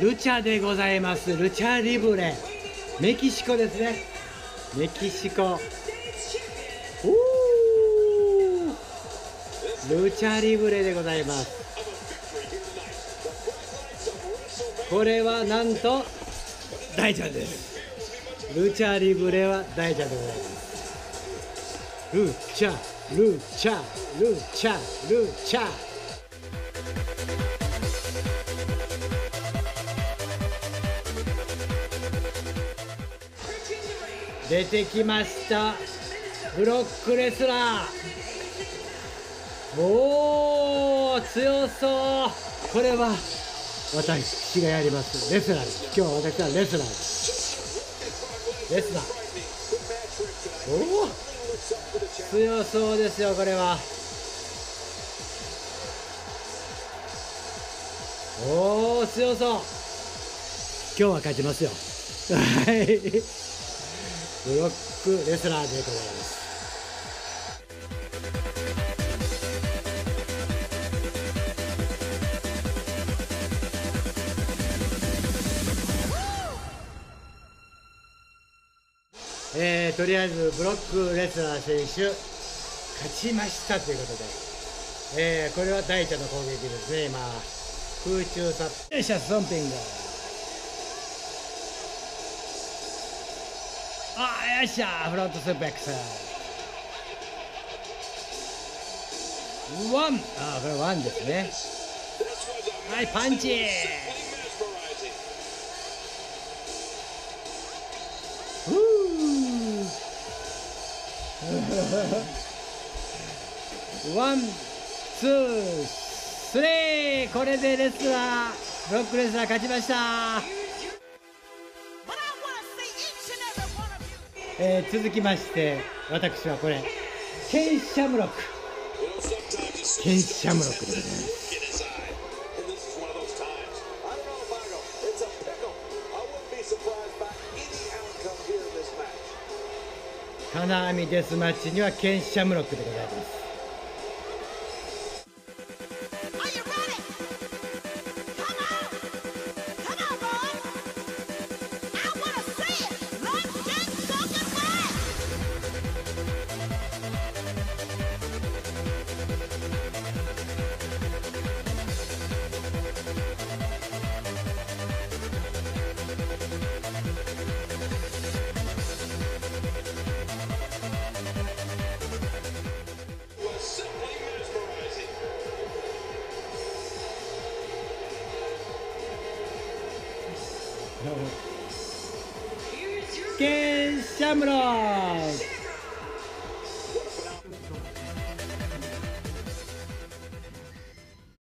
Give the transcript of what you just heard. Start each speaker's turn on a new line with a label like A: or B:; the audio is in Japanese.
A: ルチャでございます。ルチャリブレ、メキシコですね。メキシコ。ルチャリブレでございます。これはなんと大ちゃんです。ルチャリブレは大ちゃんでございます。ルチャルチャルチャルチャ。出てきましたブロックレスラー。おー、強そう。これは私がやりますレスラーです。今日は私はレスラーです。レスラー、おお、強そうですよ。これはおお、強そう。今日は勝ちますよ。はい、ブロックレスラーでございます。とりあえずブロックレスラー選手勝ちましたということで、これは大ちゃんの攻撃ですね。今空中サッシャスソンピング、あ、よっしゃ、フロントスープレックスワン、あ、これワンですね。はい、パンチワン、ツー、スリー。これでレスラー、ブロックレスラー勝ちました。続きまして私はこれケンシャムロック、ケンシャムロックでございます。金網デスマッチにはケンシャムロックでございます。ケンシャムロック。